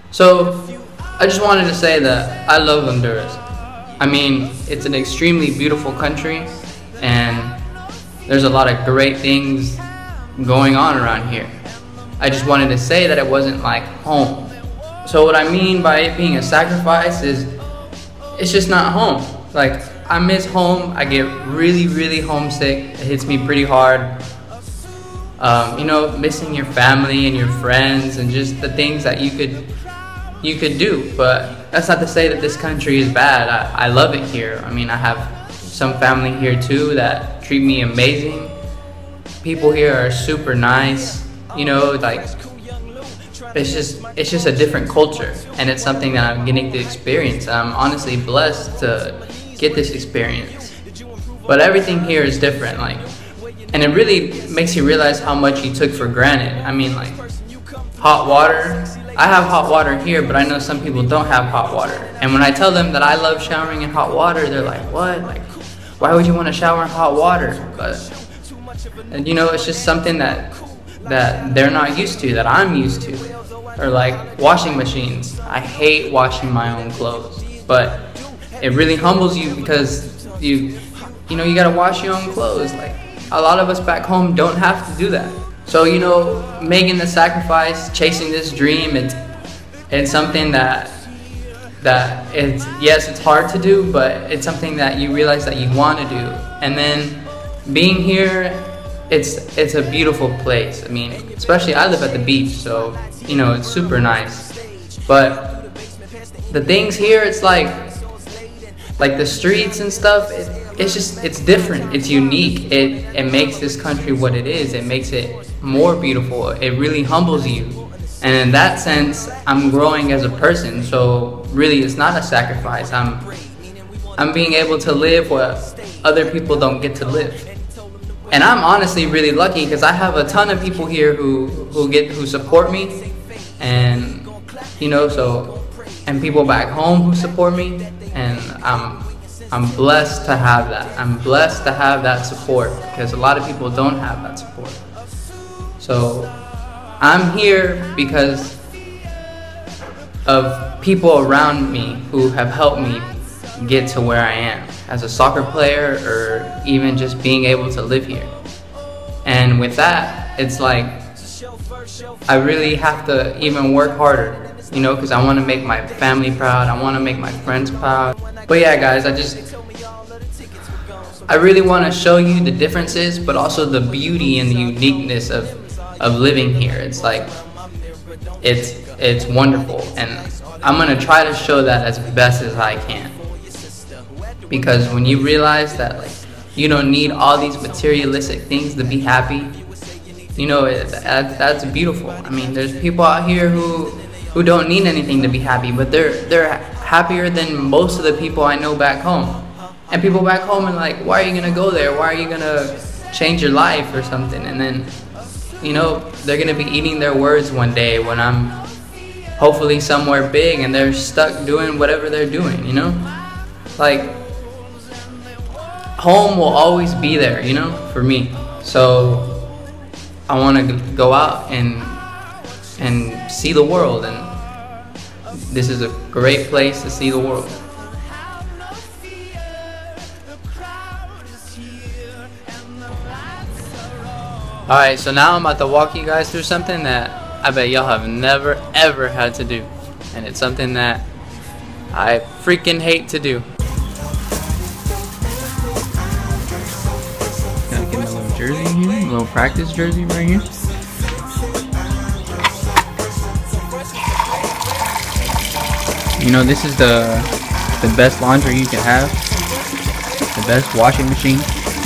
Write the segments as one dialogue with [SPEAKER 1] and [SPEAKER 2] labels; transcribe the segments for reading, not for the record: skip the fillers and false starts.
[SPEAKER 1] So I just wanted to say that I love Honduras. I mean, it's an extremely beautiful country, and there's a lot of great things going on around here. I just wanted to say that it wasn't like home. So what I mean by it being a sacrifice is it's just not home. Like, I miss home. I get really homesick. It hits me pretty hard. You know, missing your family and your friends and just the things that you could do. But that's not to say that this country is bad. I love it here. I mean, I have some family here too that treat me amazing. People here are super nice. You know, like, it's just a different culture, and it's something that I'm getting to experience. I'm honestly blessed to get this experience. But everything here is different, like, and it really makes you realize how much you took for granted. I mean, like, hot water. I have hot water here, but I know some people don't have hot water. And when I tell them that I love showering in hot water, they're like, what? Like, why would you want to shower in hot water? And you know, it's just something that they're not used to, that I'm used to. Or like washing machines. I hate washing my own clothes, but it really humbles you because you know, you gotta wash your own clothes. Like, a lot of us back home don't have to do that. So, you know, making the sacrifice, chasing this dream, it's something that it's, yes, it's hard to do, but it's something that you realize that you want to do. And then being here, it's a beautiful place. I mean, especially I live at the beach, so, you know, it's super nice. But the things here, it's like the streets and stuff, it's different, it's unique. It makes this country what it is. It makes it more beautiful. It really humbles you. And in that sense, I'm growing as a person. So really, it's not a sacrifice. I'm being able to live what other people don't get to live. And I'm honestly really lucky because I have a ton of people here who support me, and you know, so, and people back home who support me, and I'm blessed to have that. I'm blessed to have that support because a lot of people don't have that support. So I'm here because of people around me who have helped me get to where I am as a soccer player, or even just being able to live here. And with that, it's like I really have to even work harder, you know, because I want to make my family proud. I want to make my friends proud. But yeah, guys, I really want to show you the differences, but also the beauty and the uniqueness of living here. It's like, it's wonderful, and I'm gonna try to show that as best as I can. Because when you realize that, like, you don't need all these materialistic things to be happy, you know, that's beautiful. I mean, there's people out here who don't need anything to be happy, but they're happier than most of the people I know back home. And people back home are like, why are you gonna go there? Why are you gonna change your life or something? And then, you know, they're gonna be eating their words one day when I'm hopefully somewhere big and they're stuck doing whatever they're doing, you know? Like, home will always be there, you know, for me. So I want to go out and see the world, and this is a great place to see the world. Alright, so now I'm about to walk you guys through something that I bet y'all have never ever had to do, and it's something that I freaking hate to do. Jersey here, a little practice jersey right here. You know, this is the best laundry you can have, the best washing machine.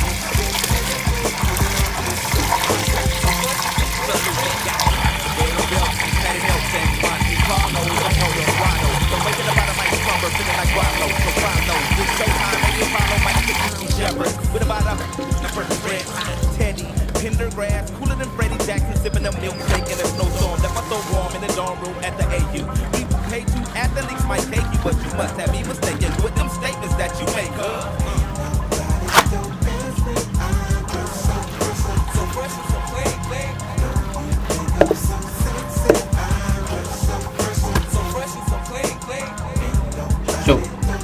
[SPEAKER 2] Pendergrass, cooler than Freddie Jackson, sipping a milkshake in a snowstorm. That my so warm in the dorm room at the AU. People pay to athletes might take you, but you must have me mistaken with them statements that you make. So fresh
[SPEAKER 1] Show.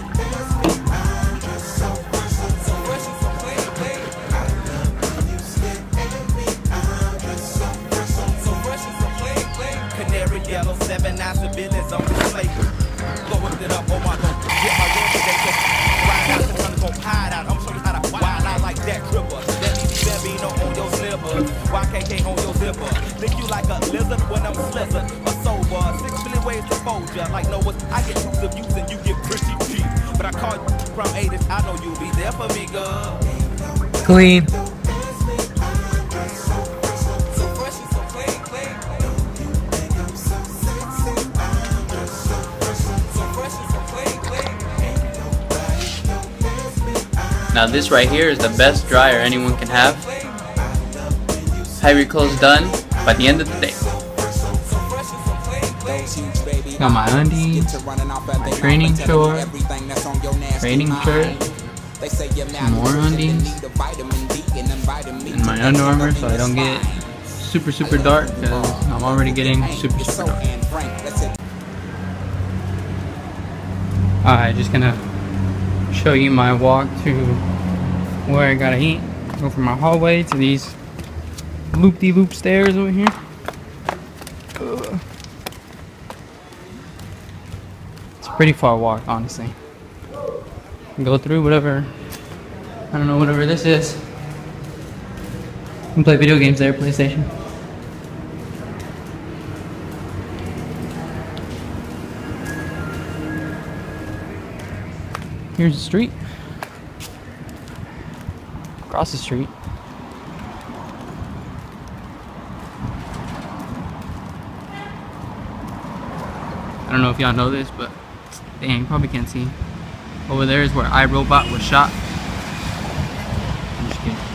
[SPEAKER 2] Canary yellow, 7 ounce of business on display. Blowing it up, oh my god. Get my real today. Ride out the sun, gon' hide out. I'm showing you how to wild out like that cripper. That means Bambino on your slippers. YKK on your zipper. Lick you like a lizard when I'm slizzard. A sober. 6 million ways to fold ya. Like Noah, I get too abuse and you get pretty cheap. But I call you from 80s. I know you'll be there for me, girl.
[SPEAKER 1] Clean. Now this right here is the best dryer anyone can have. Have your clothes done by the end of the day. Got my undies, my training short, training shirt, some more undies, and my Under Armour so I don't get super dark because I'm already getting super dark. Alright, just gonna show you my walk to where I gotta eat. Go from my hallway to these loop-de-loop stairs over here. Ugh. It's a pretty far walk, honestly. Go through whatever, I don't know, whatever this is. You can play video games there, PlayStation. Here's the street. Across the street. I don't know if y'all know this, but dang, you probably can't see. Over there is where iRobot was shot. I'm just kidding.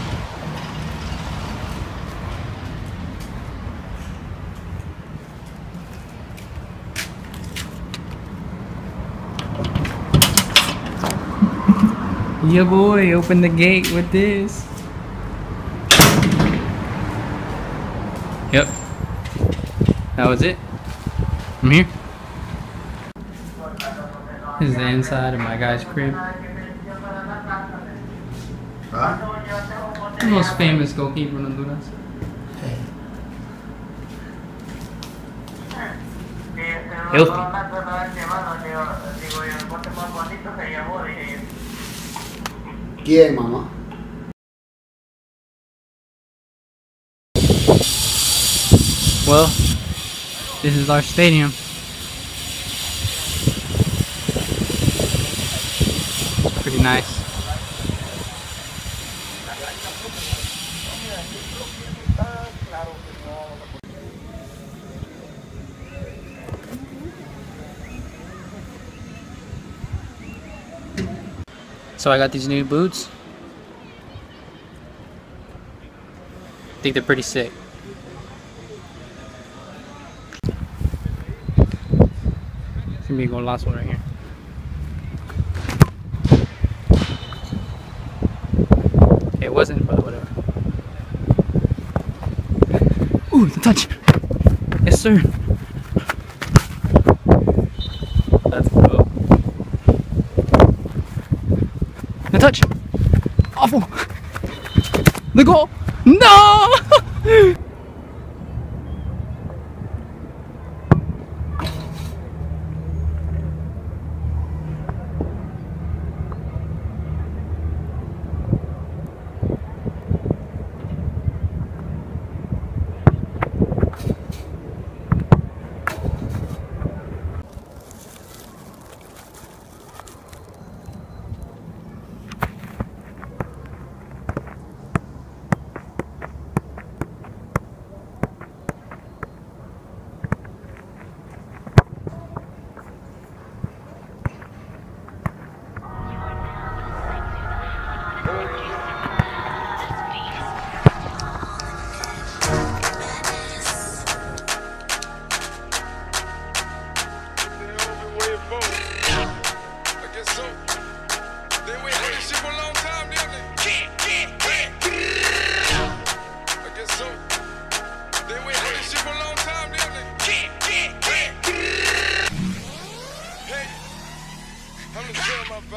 [SPEAKER 1] Yeah boy, open the gate with this. Yep. That was it. I'm here. This is the inside of my guy's crib. The most famous goalkeeper in Honduras. Healthy.
[SPEAKER 3] ¿Quién, mamá?
[SPEAKER 1] Well, this is our stadium. Pretty nice. So I got these new boots. I think they're pretty sick. It's gonna be a golazo right here. Okay, it wasn't, but whatever. Ooh, the touch! Yes, sir! That's dope. The touch! Awful! The goal! No!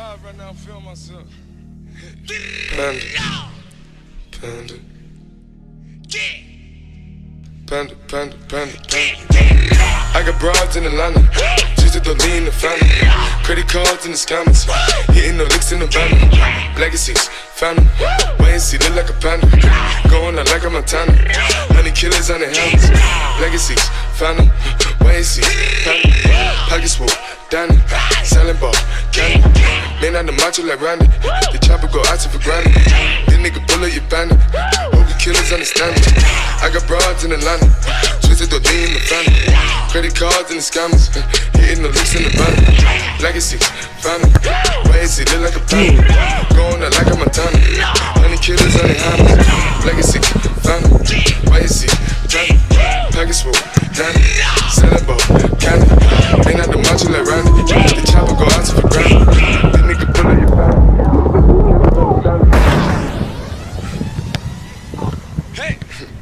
[SPEAKER 4] live right now, film myself. Panda. Panda. Panda, panda, panda, panda. I got broads in Atlanta, just to lean the family. Credit cards in the scammers, hitting the licks in the van. Legacies, family, wait and see, look like a panda. Going out like a Montana, 100 killers on the helmets. Legacies, family, wait and see, family. Pockets full, Danny, selling ball, candy. Man on the macho like Randy, the chopper go out to for granted. This nigga pull up your bandit, hope the killers understand me. I got broads in Atlanta, twisted the lean in the family. Credit cards and the scammers, hitting the licks in the van. Legacy, family, wait and see, look like a panda. Going out like a Montana, 100 killers on the hammers. Legacy, family, wait and see, family. Package full, Danny, selling ball, candy. Ain't not the macho like Randy, the chopper go out to for granted. This nigga pull up your family. Hey!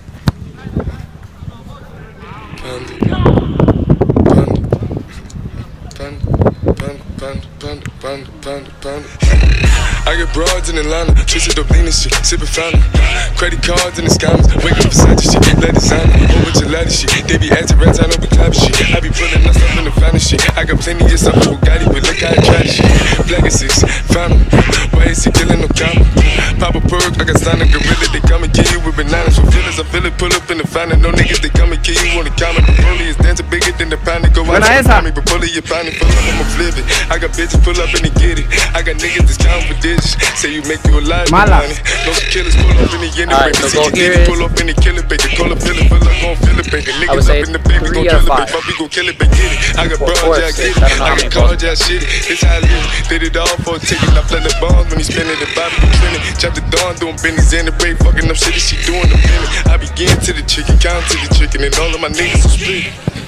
[SPEAKER 4] Panda. I get broads in Atlanta, twisted up lean and shit, sippin' fountain. Credit cards and the scammers, wake up Versace shit, let designer, whole bunch of ladder shit. They be acting rats, I don't be clapping shit. I be pulling us up in the fountain shit. I got plenty of stuff for Bugatti, but look how I try this shit. Legacies, fountain, why is he killing no comma? Pop a perk, I got signed a gorilla, they come and kill you with bananas. For feelings, I feel it, pull up in the fountain. No niggas, they come and kill you on the counter. The bully is dancing bigger than the pound. Go out to me, but pull it, you pound it, pull up, I'ma flip it. I got bitches pull up and they get it. I got niggas that's counting for digits. Say you make you a lot of money. No killers pull up in the end of baby. See you did it, pull up in the killer baby. Call up, fill it, pull up, gon' fill it, baby. Niggas up in the baby, gon' drill it, baby. But we gon' kill it, baby, get it. I got broads, yeah, I get it. I got cards, yeah, shit it. This how I live. Did it all for a ticket. I play the bombs when he spinning the body, be trending. Chop the dawn, doing business in the break. Fucking up shit, she doing the minute. I begin to the chicken, count to the chicken, and all of my niggas are split.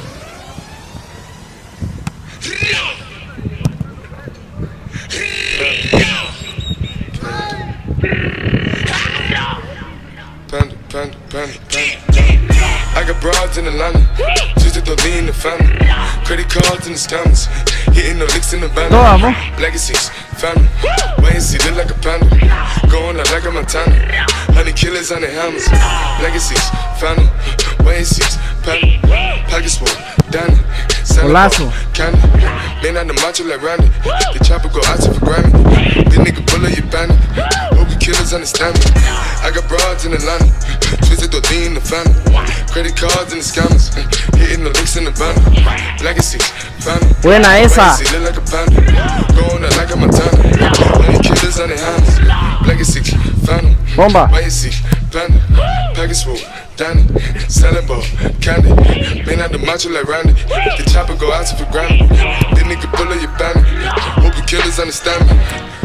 [SPEAKER 4] Panda. I got broads in Atlanta, just to lean in the family. Credit cards and the scammers, hitting the licks in the van. Legacies, family, wait and see, look like a panda. Going out like a Montana, 100 killers on the hammers. Legacies, family, wait and see, family. Package full, Danny, selling ball, candy. Man on the macho like Randy, the chopper go out to for granted. This nigga pull up your bandit, hope the killers understand me. I got broads in Atlanta, twisted the lean in the family. Credit cards and the scammers, hitting the licks in the van. Legacy, family.
[SPEAKER 5] Buena esa.
[SPEAKER 4] Look like a panda, going out like a Montana. 100 killers on the hammers. Legacy, family.
[SPEAKER 5] Bomba.
[SPEAKER 4] Legacy, panda. Package full, Danny, selling ball, candy. Man out the macho like Randy, the chopper go out to for granted. This nigga pull up your bandit, hope the killers understand me.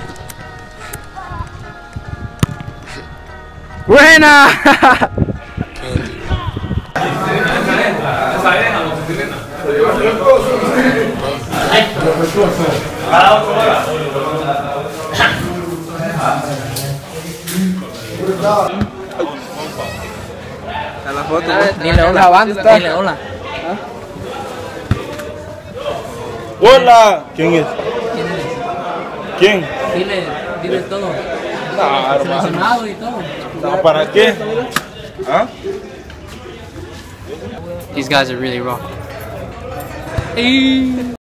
[SPEAKER 5] Buena.
[SPEAKER 1] La foto.
[SPEAKER 5] Dile hola. Dile hola.
[SPEAKER 6] Hola. ¿Quién es? ¿Quién?
[SPEAKER 5] Dile todo.
[SPEAKER 6] No,
[SPEAKER 5] Seleccionado y todo.
[SPEAKER 6] no, ¿para qué? ¿Ah?
[SPEAKER 1] These guys are really raw.